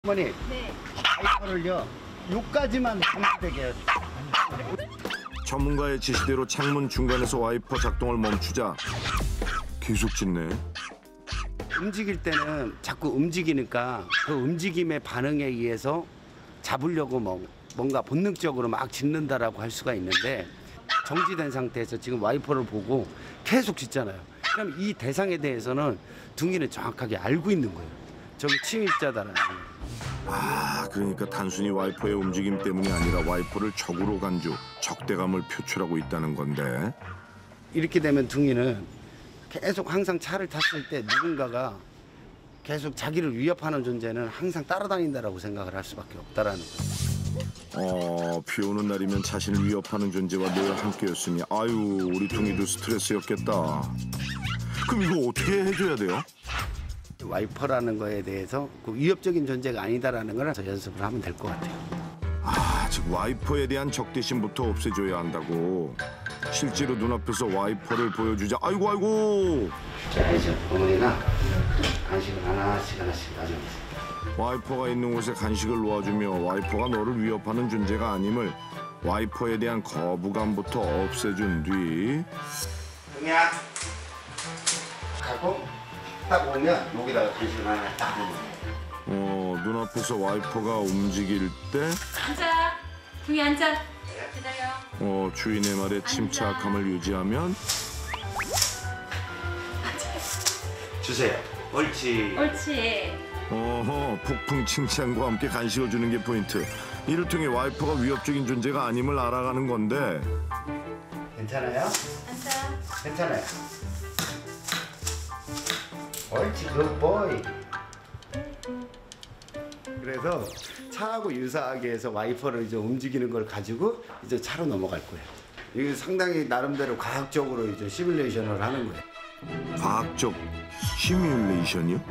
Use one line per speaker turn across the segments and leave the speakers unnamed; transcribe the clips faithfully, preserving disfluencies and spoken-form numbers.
어머니,
네.
와이퍼를요, 요까지만 감지되게 해요.
전문가의 지시대로 창문 중간에서 와이퍼 작동을 멈추자 계속 짖네.
움직일 때는 자꾸 움직이니까 그 움직임의 반응에 의해서 잡으려고 뭐, 뭔가 본능적으로 막 짖는다라고 할 수가 있는데 정지된 상태에서 지금 와이퍼를 보고 계속 짖잖아요. 그럼 이 대상에 대해서는 둥이는 정확하게 알고 있는 거예요. 저기 침입자다라는 거.
아, 그러니까 단순히 와이퍼의 움직임 때문이 아니라 와이퍼를 적으로 간주, 적대감을 표출하고 있다는 건데.
이렇게 되면 둥이는 계속 항상 차를 탔을 때 누군가가 계속 자기를 위협하는 존재는 항상 따라다닌다라고 생각을 할 수밖에 없다라는 거예요.
어, 비 오는 날이면 자신을 위협하는 존재와 늘 함께였으니 아유, 우리 둥이도 스트레스였겠다. 그럼 이거 어떻게 해줘야 돼요?
와이퍼라는 거에 대해서 그 위협적인 존재가 아니다라는 걸 연습을 하면 될 것 같아요.
아, 즉 와이퍼에 대한 적대심부터 없애줘야 한다고. 실제로 눈앞에서 와이퍼를 보여주자. 아이고 아이고.
자, 이제 어머니가 간식을 하나씩 하나씩 가져오세요.
와이퍼가 있는 곳에 간식을 놓아주며 와이퍼가 너를 위협하는 존재가 아님을 와이퍼에 대한 거부감부터 없애준 뒤.
둥이야. 가고 딱 오면 여기다가 간식을 하나 딱 넣어요.
어, 눈앞에서 와이퍼가 움직일 때
앉아. 둥이 앉아. 기다려.
어, 주인의 말에 침착함을 유지하면
주세요. 옳지.
옳지.
어허, 폭풍 칭찬과 함께 간식을 주는 게 포인트. 이를 통해 와이퍼가 위협적인 존재가 아님을 알아가는 건데.
괜찮아요?
앉아.
괜찮아요. 옳지, 굿보이. 그래서 차하고 유사하게 해서 와이퍼를 이제 움직이는 걸 가지고 이제 차로 넘어갈 거예요. 이게 상당히 나름대로 과학적으로 이제 시뮬레이션을 하는 거예요.
과학적 시뮬레이션이요?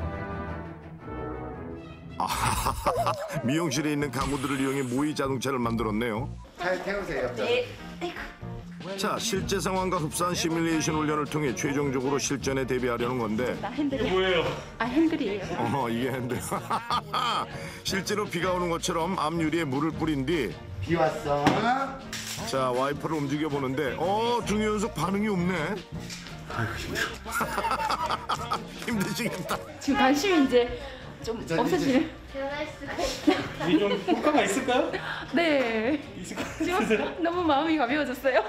아, 미용실에 있는 가구들을 이용해 모의 자동차를 만들었네요.
차에 태우세요.
네. 아이고.
자, 실제 상황과 흡사한 시뮬레이션 훈련을 통해 최종적으로 실전에 대비하려는 건데.
나 핸들이야. 이게 뭐예요? 아, 핸들이에요.
어, 이게 핸들. 실제로 비가 오는 것처럼 앞유리에 물을 뿌린 뒤.
비 왔어.
자, 와이퍼를 움직여 보는데, 어, 둥이 연속 반응이 없네.
아이고 힘들어.
힘드시겠다.
지금 관심이 이제 좀
이제
없어지는.
이게 좀 효과가 있을까요?
네. 지금 너무 마음이 가벼워졌어요.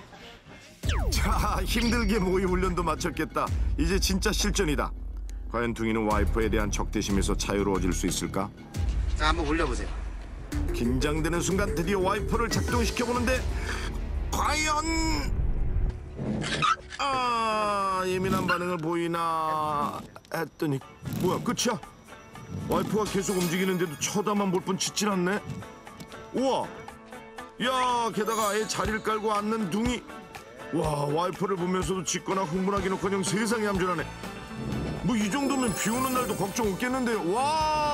자, 힘들게 모의 훈련도 마쳤겠다. 이제 진짜 실전이다. 과연 둥이는 와이퍼에 대한 적대심에서 자유로워질 수 있을까?
자, 한번 올려보세요.
긴장되는 순간 드디어 와이퍼를 작동시켜보는데 과연 아, 예민한 반응을 보이나 했더니 뭐야, 끝이야? 와이퍼가 계속 움직이는데도 쳐다만 볼 뿐 짖질 않네. 우와, 야, 게다가 아예 자리를 깔고 앉는 둥이. 와, 와이퍼를 보면서도 짖거나 흥분하기는커녕 세상에 얌전하네. 뭐 이 정도면 비 오는 날도 걱정 없겠는데요. 와,